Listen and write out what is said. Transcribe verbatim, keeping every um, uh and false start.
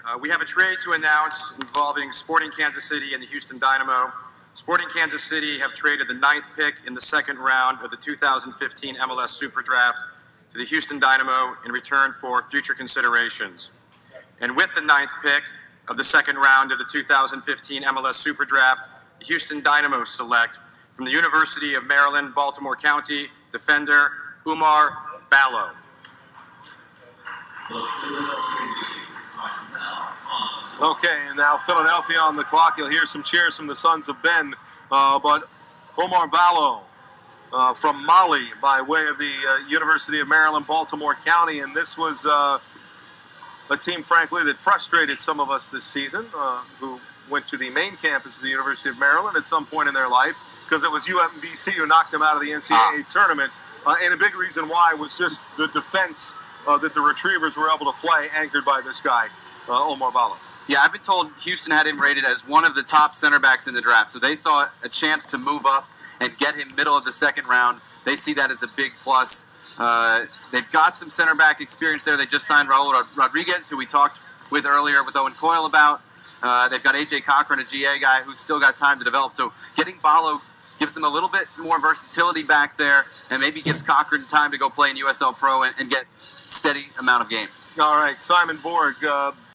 Uh, we have a trade to announce involving Sporting Kansas City and the Houston Dynamo. Sporting Kansas City have traded the ninth pick in the second round of the two thousand fifteen M L S SuperDraft to the Houston Dynamo in return for future considerations. And with the ninth pick of the second round of the two thousand fifteen M L S SuperDraft, the Houston Dynamo select from the University of Maryland, Baltimore County, defender Oumar Ballo. Okay, and now Philadelphia on the clock. You'll hear some cheers from the Sons of Ben. Uh, but Oumar Ballo uh, from Mali by way of the uh, University of Maryland, Baltimore County. And this was uh, a team, frankly, that frustrated some of us this season, uh, who went to the main campus of the University of Maryland at some point in their life, because it was U M B C who knocked them out of the N C double A ah. tournament. Uh, and a big reason why was just the defense uh, that the Retrievers were able to play, anchored by this guy, uh, Oumar Ballo. Yeah, I've been told Houston had him rated as one of the top center backs in the draft, so they saw a chance to move up and get him middle of the second round. They see that as a big plus. Uh, they've got some center back experience there. They just signed Raul Rodriguez, who we talked with earlier with Owen Coyle about. Uh, they've got A J Cochran, a G A guy, who's still got time to develop. So getting Ballo gives them a little bit more versatility back there, and maybe gives Cochran time to go play in U S L Pro and, and get steady amount of games. All right, Simon Borg. Uh,